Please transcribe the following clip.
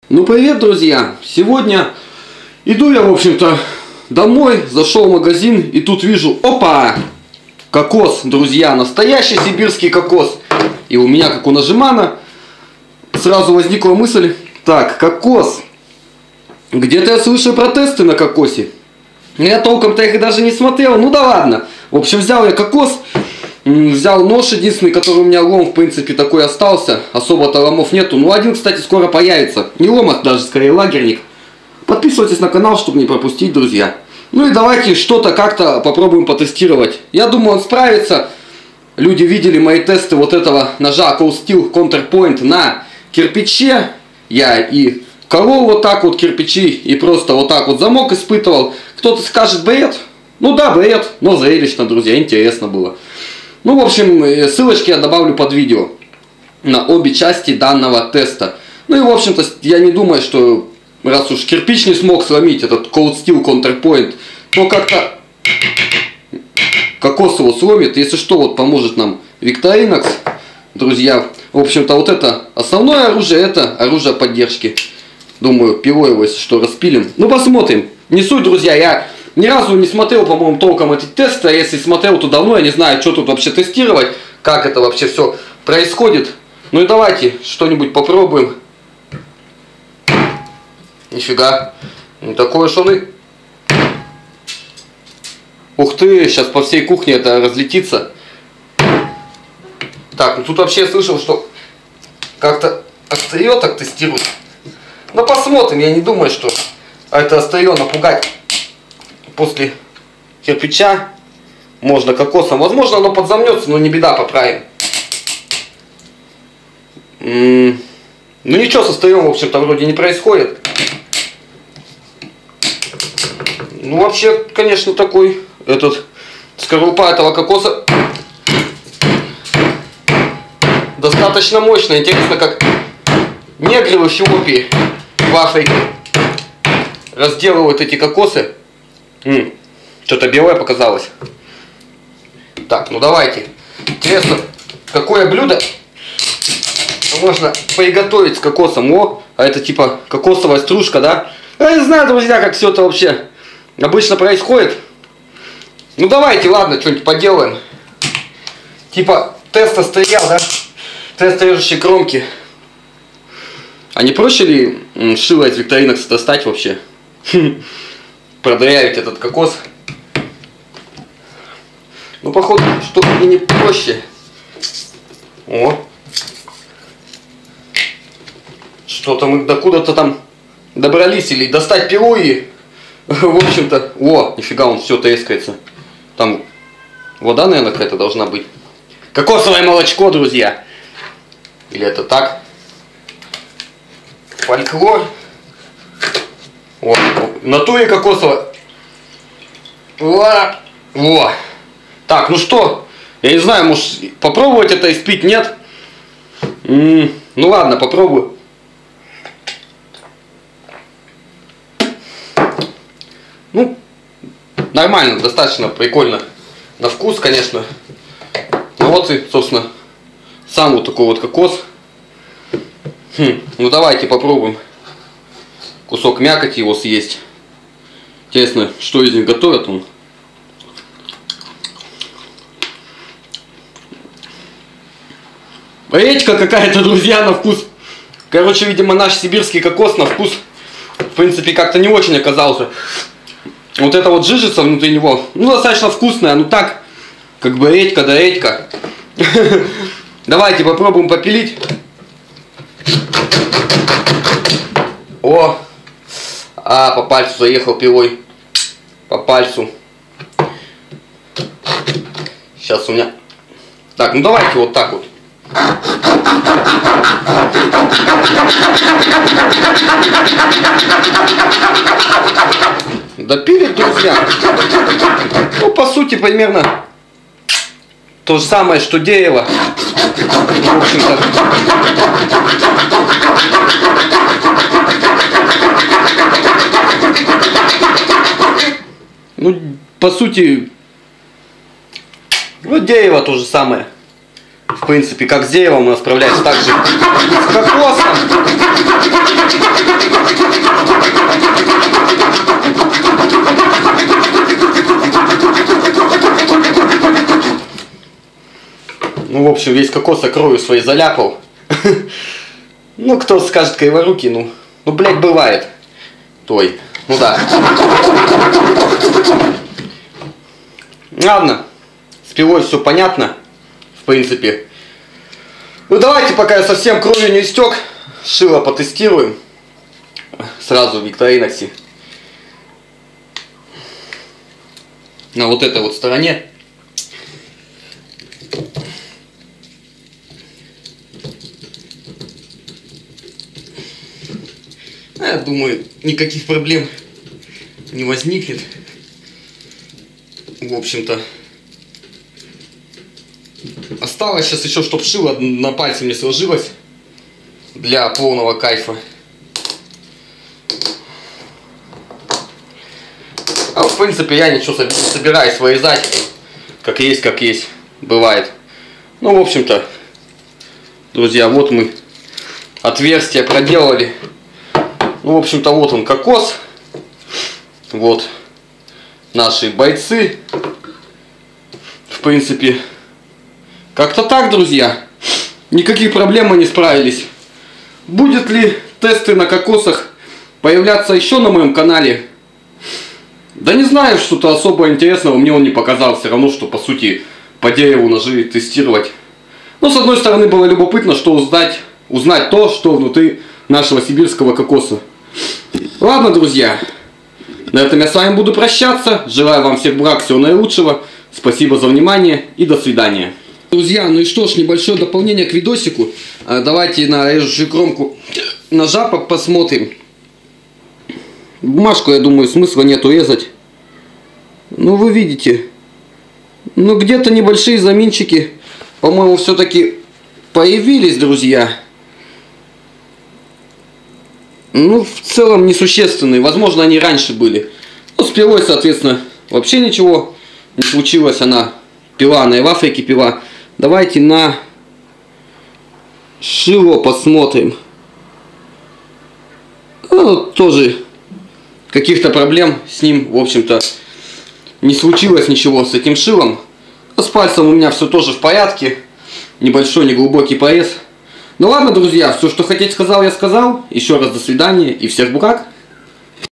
Ну привет, друзья! Сегодня иду я, в общем-то, домой, зашел в магазин и тут вижу, опа! Кокос, друзья, настоящий сибирский кокос. И у меня, как у нажимана, сразу возникла мысль, так, кокос. Где-то я слышал про тесты на кокосе. Я толком-то их даже не смотрел, ну да ладно. В общем, взял я кокос, взял нож единственный, который у меня лом, в принципе, такой остался. Особо-то ломов нету. Ну, один, кстати, скоро появится. Не лом, а даже скорее лагерник. Подписывайтесь на канал, чтобы не пропустить, друзья. Ну и давайте что-то как-то попробуем потестировать. Я думаю, он справится. Люди видели мои тесты вот этого ножа Cold Steel Counterpoint на кирпиче. Я и колол вот так вот кирпичи и просто вот так вот замок испытывал. Кто-то скажет бред. Ну да, бред, но зрелищно, друзья, интересно было. Ну, в общем, ссылочки я добавлю под видео на обе части данного теста. Ну и, в общем-то, я не думаю, что раз уж кирпич не смог сломить этот Cold Steel Counterpoint, то как-то кокос его сломит. Если что, вот поможет нам Victorinox, друзья. В общем-то, вот это основное оружие, это оружие поддержки. Думаю, пилой его, если что, распилим. Ну, посмотрим. Не суть, друзья, я ни разу не смотрел, по-моему, толком эти тесты. А если смотрел, то давно я не знаю, что тут вообще тестировать, как это вообще все происходит. Ну и давайте что-нибудь попробуем. Нифига, не такой уж он и... Ух ты, сейчас по всей кухне это разлетится. Так, ну тут вообще я слышал, что как-то острие так тестируют. Ну посмотрим, я не думаю, что это острие напугать. После кирпича можно кокосом. Возможно, оно подзамнется, но не беда, поправим. Ну ничего со острием, в общем-то, вроде не происходит. Ну вообще, конечно, такой скорлупа этого кокоса достаточно мощная. Интересно, как негры в Эфиопии, в Африке разделывают эти кокосы. Что-то белое показалось. Так, ну давайте. Интересно, какое блюдо можно приготовить с кокосом? О, а это типа кокосовая стружка, да? Я не знаю, друзья, как все это вообще обычно происходит. Ну давайте, ладно, что-нибудь поделаем. Типа теста стоял, да? Тест режущей кромки. А не проще ли шило из Victorinox достать вообще? Продырявить этот кокос. Ну, походу, что и не проще. О. Что-то мы докуда-то там добрались. Или достать пилу и... В общем-то... О, нифига, он все трескается. Там вода, наверное, какая-то должна быть. Кокосовое молочко, друзья. Или это так? Фольклор. О, в натуре кокосово. Во. Так, ну что? Я не знаю, может попробовать это испить, нет? Ну ладно, попробую. Ну, нормально, достаточно прикольно. На вкус, конечно. Ну вот и, собственно, сам вот такой вот кокос. Ну давайте попробуем кусок мякоти его съесть. Интересно, что из них готовят он. Редька какая-то, друзья, на вкус. Короче, видимо, наш сибирский кокос на вкус, в принципе, как-то не очень оказался. Вот эта вот жижица внутри него, ну, достаточно вкусная, ну так, как бы редька да редька. Давайте попробуем попилить. О! По пальцу заехал пилой. По пальцу. Сейчас у меня... Так, ну давайте вот так вот. Допилить, друзья. Ну, по сути, примерно то же самое, что дерево. В общем-то... Ну, по сути, вот дерево то же самое. В принципе, как с деревом у нас справляется так же с кокосом. Ну, в общем, весь кокос кровью своей заляпал. Ну, кто скажет криворукий, ну, блядь, бывает. Той. Ну да. Ладно. С пилой все понятно. В принципе. Ну давайте, пока я совсем кровью не истек, шило потестируем. Сразу в Викториноксе. На вот этой вот стороне. Я думаю, никаких проблем не возникнет. В общем-то. Осталось сейчас еще, чтобы шило на пальце не сложилось. Для полного кайфа. А в принципе я ничего не собираюсь вырезать. Как есть. Бывает. Ну, в общем-то, друзья, вот мы отверстие проделали. Ну, в общем-то, вот он кокос. Вот наши бойцы. В принципе, как-то так, друзья. Никаких проблем мы не справились. Будет ли тесты на кокосах появляться еще на моем канале? Да не знаю, что-то особо интересного мне он не показал. Все равно, что по сути по дереву ножи тестировать. Но с одной стороны было любопытно, что узнать то, что внутри нашего сибирского кокоса. Ладно, друзья. На этом я с вами буду прощаться. Желаю вам всех благ, всего наилучшего. Спасибо за внимание и до свидания. Друзья, ну и что ж, небольшое дополнение к видосику. Давайте на режущую кромку ножа посмотрим. Бумажку, я думаю, смысла нету резать. Ну, вы видите. Ну, где-то небольшие заминчики, по-моему, все-таки появились, друзья. Ну, в целом несущественные. Возможно, они раньше были. Ну, с пилой, соответственно, вообще ничего не случилось. Она пила, она и в Африке пила. Давайте на шило посмотрим. Ну, тоже каких-то проблем с ним, в общем-то, не случилось ничего с этим шилом. А с пальцем у меня все тоже в порядке. Небольшой, неглубокий порез. Ну ладно, друзья, все, что хотеть, сказал, я сказал. Еще раз до свидания и всех благ.